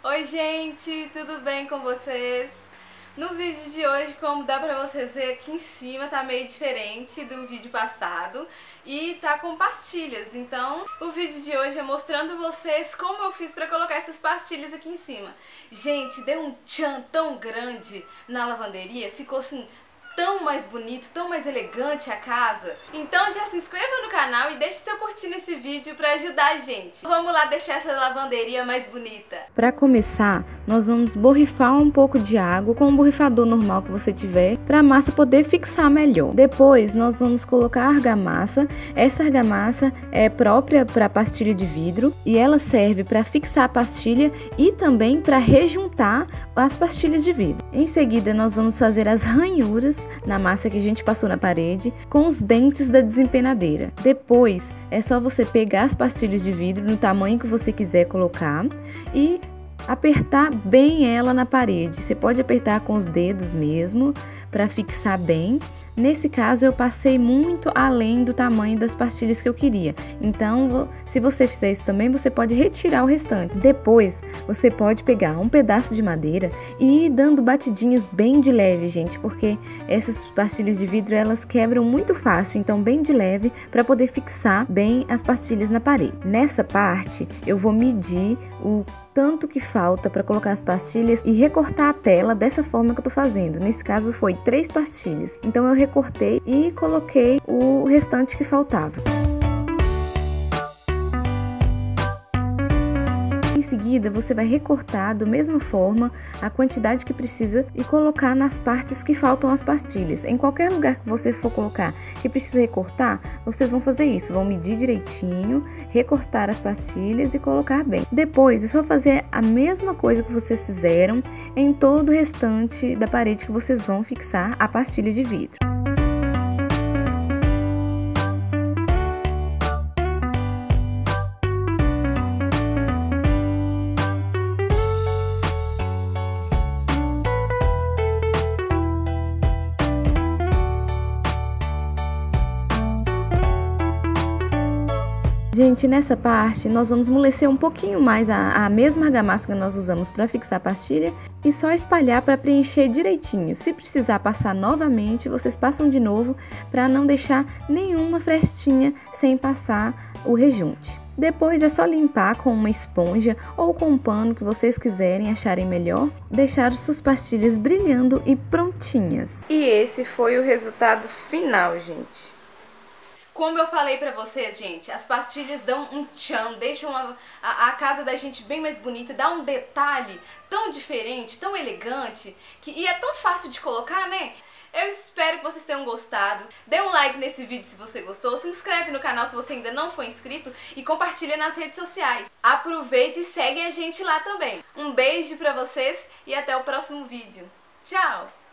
Oi gente, tudo bem com vocês? No vídeo de hoje, como dá pra vocês ver aqui em cima, tá meio diferente do vídeo passado e tá com pastilhas. Então o vídeo de hoje é mostrando vocês como eu fiz pra colocar essas pastilhas aqui em cima. Gente, deu um tchan tão grande na lavanderia, ficou assim tão mais bonito, tão mais elegante a casa. Então já se inscreva no canal e deixe seu curtir nesse vídeo pra ajudar a gente. Vamos lá deixar essa lavanderia mais bonita. Para começar, nós vamos borrifar um pouco de água com um borrifador normal que você tiver, para a massa poder fixar melhor. Depois nós vamos colocar a argamassa. Essa argamassa é própria para pastilha de vidro e ela serve para fixar a pastilha e também para rejuntar as pastilhas de vidro. Em seguida nós vamos fazer as ranhuras na massa que a gente passou na parede com os dentes da desempenadeira. Depois é só você pegar as pastilhas de vidro no tamanho que você quiser colocar e apertar bem ela na parede. Você pode apertar com os dedos mesmo para fixar bem. Nesse caso eu passei muito além do tamanho das pastilhas que eu queria. Então, se você fizer isso também, você pode retirar o restante. Depois, você pode pegar um pedaço de madeira e ir dando batidinhas bem de leve, gente, porque essas pastilhas de vidro elas quebram muito fácil, então bem de leve para poder fixar bem as pastilhas na parede. Nessa parte, eu vou medir o tanto que falta para colocar as pastilhas e recortar a tela dessa forma que eu tô fazendo. Nesse caso foi 3 pastilhas, então eu recortei e coloquei o restante que faltava. Em seguida, você vai recortar da mesma forma a quantidade que precisa e colocar nas partes que faltam as pastilhas. Em qualquer lugar que você for colocar que precisa recortar, vocês vão fazer isso, vão medir direitinho, recortar as pastilhas e colocar bem. Depois, é só fazer a mesma coisa que vocês fizeram em todo o restante da parede que vocês vão fixar a pastilha de vidro. Gente, nessa parte nós vamos amolecer um pouquinho mais a mesma argamassa que nós usamos para fixar a pastilha e só espalhar para preencher direitinho. Se precisar passar novamente, vocês passam de novo para não deixar nenhuma frestinha sem passar o rejunte. Depois é só limpar com uma esponja ou com um pano que vocês quiserem, acharem melhor. Deixar suas pastilhas brilhando e prontinhas. E esse foi o resultado final, gente. Como eu falei pra vocês, gente, as pastilhas dão um tchan, deixam a casa da gente bem mais bonita, dá um detalhe tão diferente, tão elegante, e é tão fácil de colocar, né? Eu espero que vocês tenham gostado. Dê um like nesse vídeo se você gostou, se inscreve no canal se você ainda não for inscrito e compartilha nas redes sociais. Aproveita e segue a gente lá também. Um beijo pra vocês e até o próximo vídeo. Tchau!